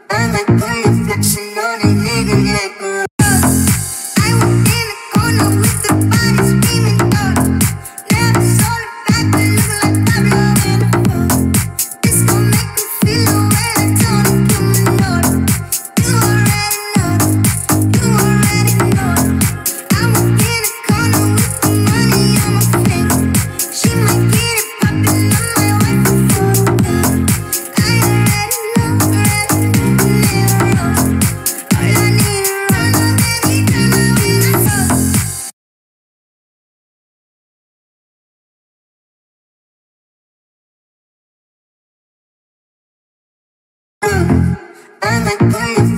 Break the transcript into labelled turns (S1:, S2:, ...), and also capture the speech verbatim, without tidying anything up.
S1: I like how you're flexing on a nigga like a I was in the corner with the body screaming out. Now it's all about the look like Pablo in the phone. This gon' make me feel the way I don't give me no. You already know, you already know. I was in the corner with the money on my finger. She might get it poppin', I might wipe it for her. I already know, already know, all I need is run on any kind of when I talk. I like how you